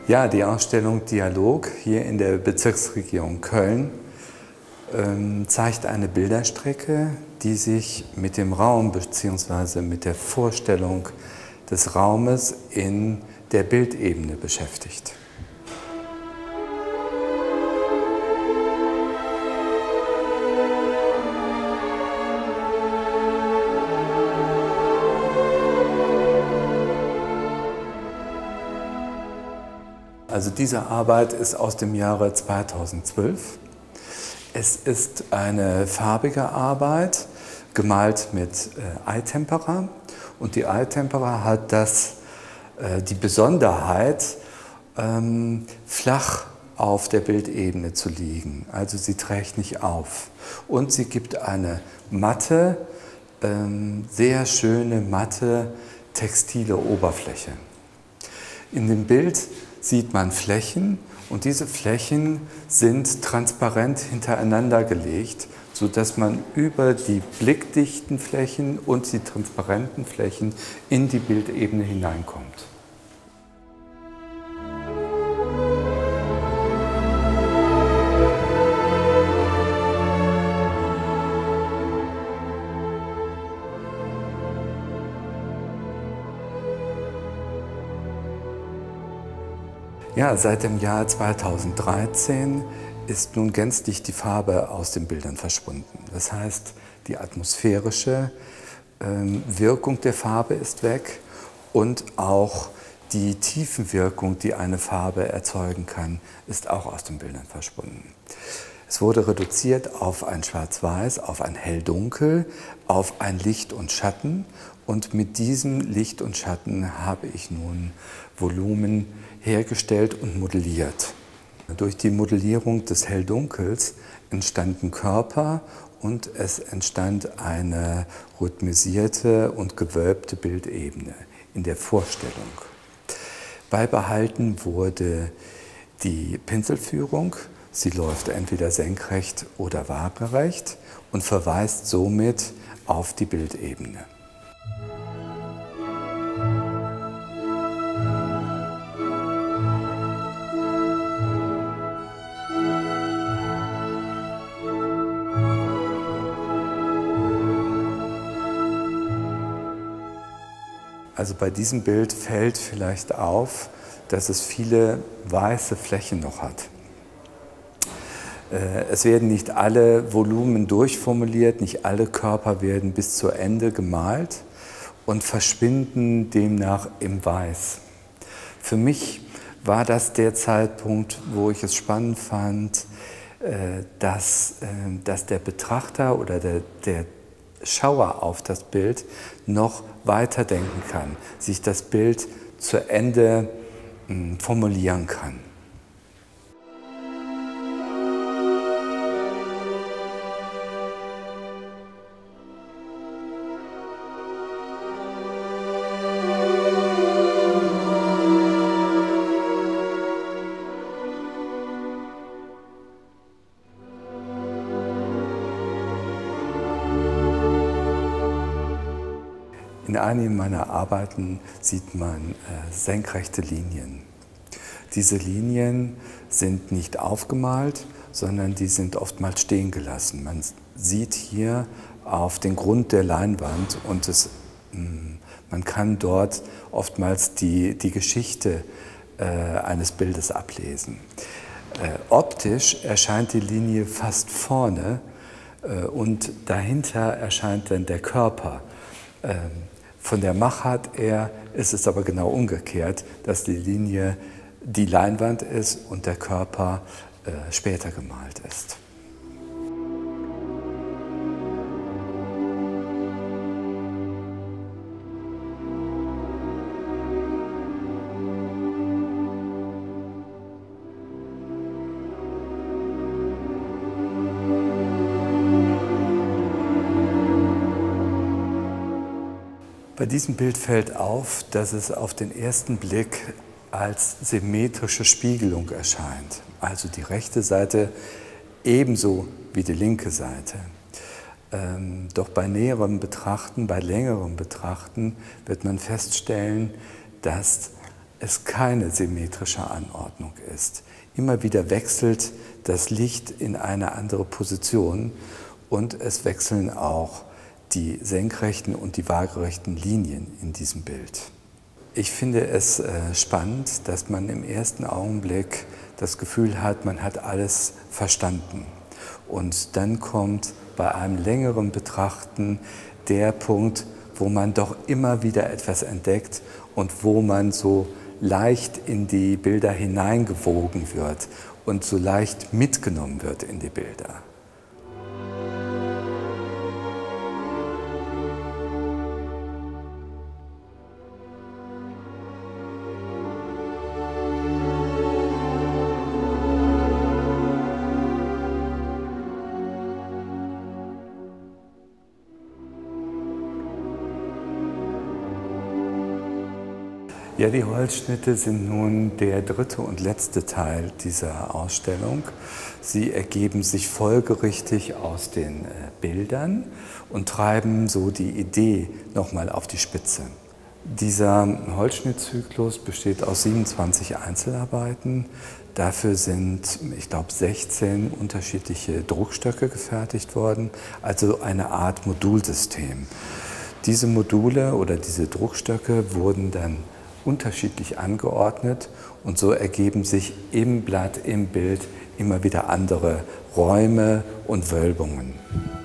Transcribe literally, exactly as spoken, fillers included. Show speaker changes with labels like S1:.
S1: Ja, die Ausstellung Dialog hier in der Bezirksregierung Köln ähm, zeigt eine Bilderstrecke, die sich mit dem Raum bzw. mit der Vorstellung des Raumes in der Bildebene beschäftigt. Also diese Arbeit ist aus dem Jahre zweitausendzwölf. Es ist eine farbige Arbeit, gemalt mit äh, Eye-Tempera. Und die Eye-Tempera hat das, äh, die Besonderheit, ähm, flach auf der Bildebene zu liegen. Also sie trägt nicht auf. Und sie gibt eine matte, ähm, sehr schöne, matte, textile Oberfläche. In dem Bild sieht man Flächen und diese Flächen sind transparent hintereinander gelegt, sodass man über die blickdichten Flächen und die transparenten Flächen in die Bildebene hineinkommt. Ja, seit dem Jahr zweitausenddreizehn ist nun gänzlich die Farbe aus den Bildern verschwunden. Das heißt, die atmosphärische ähm, Wirkung der Farbe ist weg und auch die Tiefenwirkung, die eine Farbe erzeugen kann, ist auch aus den Bildern verschwunden. Es wurde reduziert auf ein Schwarz-Weiß, auf ein Hell-Dunkel, auf ein Licht und Schatten. Und mit diesem Licht und Schatten habe ich nun Volumen hergestellt und modelliert. Durch die Modellierung des Hell-Dunkels entstanden Körper und es entstand eine rhythmisierte und gewölbte Bildebene in der Vorstellung. Beibehalten wurde die Pinselführung. Sie läuft entweder senkrecht oder waagerecht und verweist somit auf die Bildebene. Also bei diesem Bild fällt vielleicht auf, dass es viele weiße Flächen noch hat. Es werden nicht alle Volumen durchformuliert, nicht alle Körper werden bis zu Ende gemalt und verschwinden demnach im Weiß. Für mich war das der Zeitpunkt, wo ich es spannend fand, dass, dass der Betrachter oder der, der Schauer auf das Bild noch weiter denken kann, sich das Bild zu Ende mh, formulieren kann. In einigen meiner Arbeiten sieht man äh, senkrechte Linien. Diese Linien sind nicht aufgemalt, sondern die sind oftmals stehen gelassen. Man sieht hier auf den Grund der Leinwand und es, mh, man kann dort oftmals die, die Geschichte äh, eines Bildes ablesen. Äh, optisch erscheint die Linie fast vorne äh, und dahinter erscheint dann der Körper. Ähm, Von der Machart her ist es aber genau umgekehrt, dass die Linie die Leinwand ist und der Körper äh, später gemalt ist. Bei diesem Bild fällt auf, dass es auf den ersten Blick als symmetrische Spiegelung erscheint. Also die rechte Seite ebenso wie die linke Seite. Ähm, doch bei näherem Betrachten, bei längerem Betrachten wird man feststellen, dass es keine symmetrische Anordnung ist. Immer wieder wechselt das Licht in eine andere Position und es wechseln auch die senkrechten und die waagerechten Linien in diesem Bild. Ich finde es äh, spannend, dass man im ersten Augenblick das Gefühl hat, man hat alles verstanden. Und dann kommt bei einem längeren Betrachten der Punkt, wo man doch immer wieder etwas entdeckt und wo man so leicht in die Bilder hineingewogen wird und so leicht mitgenommen wird in die Bilder. Ja, die Holzschnitte sind nun der dritte und letzte Teil dieser Ausstellung. Sie ergeben sich folgerichtig aus den Bildern und treiben so die Idee nochmal auf die Spitze. Dieser Holzschnittzyklus besteht aus siebenundzwanzig Einzelarbeiten. Dafür sind, ich glaube, sechzehn unterschiedliche Druckstöcke gefertigt worden, also eine Art Modulsystem. Diese Module oder diese Druckstöcke wurden dann unterschiedlich angeordnet und so ergeben sich im Blatt, im Bild immer wieder andere Räume und Wölbungen.